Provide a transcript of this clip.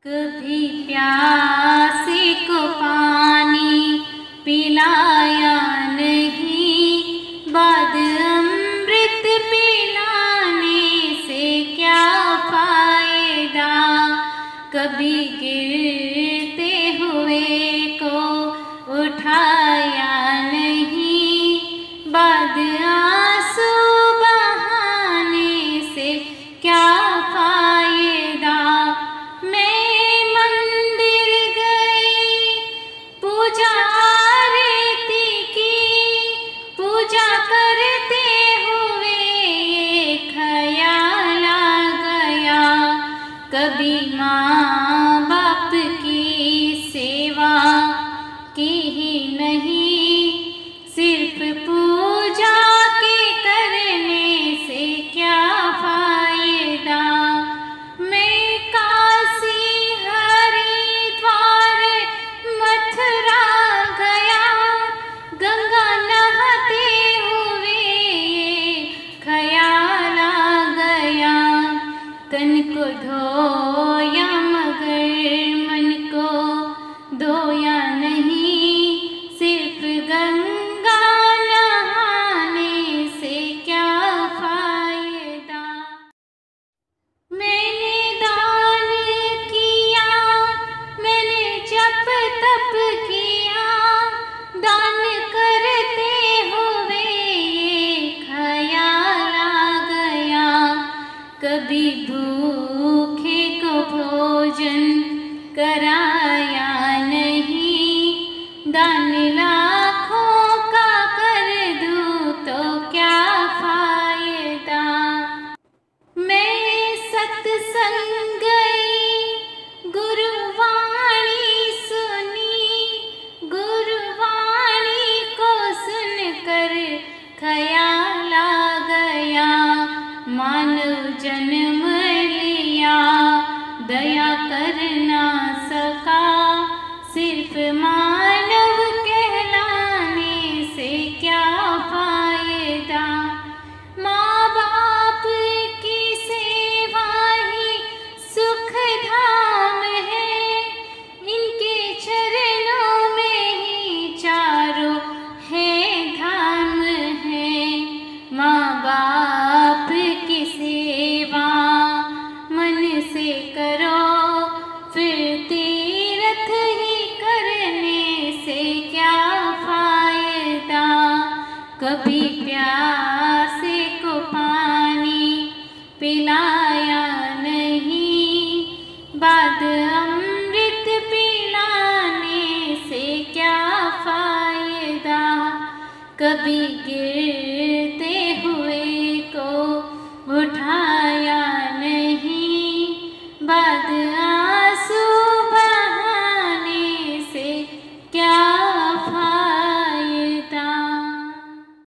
कभी प्यासे को पानी पिलाया नहीं, बाद अमृत पिलाने से क्या फायदा। कभी गिरते हुए को उठाया नहीं, बाद आंसू बहाने से क्या फायदा। कभी माँ बाप की सेवा की ही नहीं, सिर्फ पूजा के करने से क्या फायदा। मैं काशी हरिद्वार मथुरा गया, गंगा नहाते हुए ख्याल आ गया। तन को धोया मगर मन को धोया नहीं, सिर्फ गंगा नहाने से क्या फायदा। मैंने दान किया, मैंने जप तप किया, दान करते हुए ये ख्याल आ गया। कभी भूखे को भोजन कराया नहीं, दान लाखों का कर दूं तो क्या फायदा। मैं सत्संग गई, गुरुवाणी सुनी, गुरुवाणी को सुनकर ख्याल आ गया। मानव जन्म लिया, दया कर ना सका, सिर्फ मानव कहलाने से क्या फायदा। माँ बाप की सेवा ही सुख धाम है, इनके चरणों में ही चारों है धाम है। माँ बाप की सेवा मन से करो, फिर तीर्थ ही करने से क्या फायदा। कभी प्यासे को पानी पिलाया नहीं, बाद अमृत पिलाने से क्या फायदा। कभी गिरते हुए को उठा